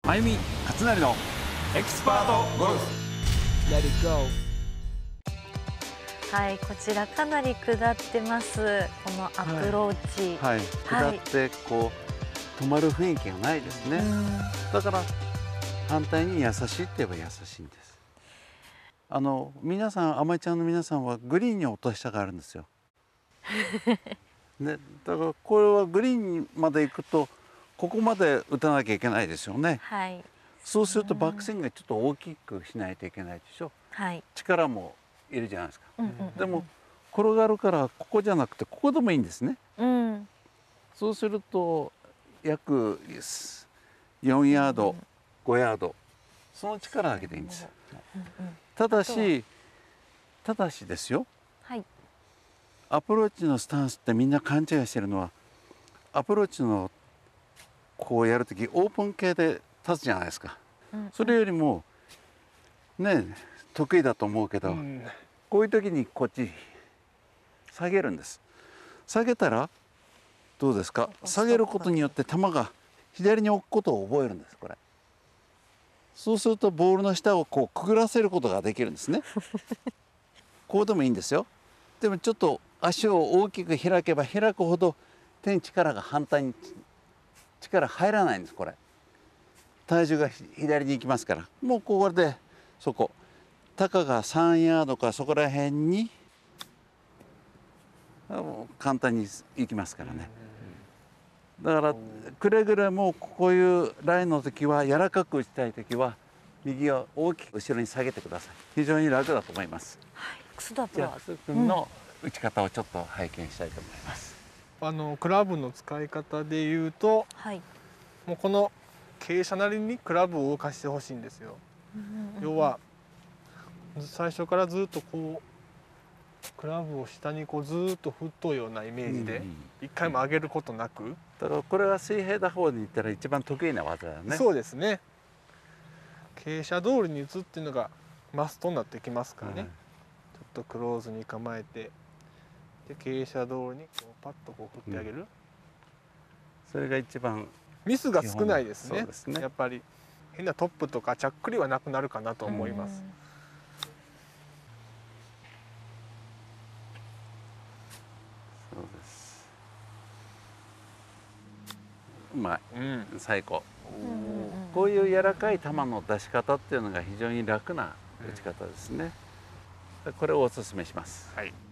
まゆみ勝成のエキスパートゴルフ。 Let it go。 はい、こちらかなり下ってます。このアプローチ。 はい、下ってこう止まる雰囲気がないですね。だから反対に優しいって言えば優しいんです。皆さん、アマチュアの皆さんはグリーンに落としたがあるんですよ。ね、だからこれはグリーンまで行くとここまで打たなきゃいけないですよね。 はい。 そうするとバックスイングがちょっと大きくしないといけないでしょ。 はい。 力もいるじゃないですか。でも転がるからここじゃなくてここでもいいんですね。そうすると約4ヤード、5ヤード、その力だけでいいんです。ただしですよ。 はい。 アプローチのスタンスってみんな勘違いしてるのは、アプローチのこうやるときオープン系で立つじゃないですか。それよりもね得意だと思うけど、こういう時にこっち下げるんです。下げたらどうですか。下げることによって球が左に置くことを覚えるんです。これそうするとボールの下をこうくぐらせることができるんですね。こうでもいいんですよ。でもちょっと足を大きく開けば開くほど手に力が反対に力入らないんです。これ体重が左に行きますから、もうここでそこたかが3ヤードかそこら辺に簡単に行きますからね。だからくれぐれもこういうラインの時は柔らかく打ちたい時は右を大きく後ろに下げてください。非常に楽だと思います。 はい、楠田プロ。 じゃあ楠君の打ち方をちょっと拝見したいと思います。 クラブの使い方でいうと、 はい。 もうこの傾斜なりにクラブを動かしてほしいんですよ。要は最初からずっとこうクラブを下にこうずっと振っとうようなイメージで一回も上げることなく、 だからこれは水平打法に行ったら一番得意な技だよね。 そうですね。傾斜通りに打つっていうのがマストになってきますからね。ちょっとクローズに構えて、で傾斜通りにこうパッとこう振ってあげる、 それが一番ミスが少ないですね。 そうですね。 やっぱり変なトップとかちゃっくりはなくなるかなと思います。 そうです。うまい、最高。こういう柔らかい球の出し方っていうのが非常に楽な打ち方ですね。これをおすすめします。 はい。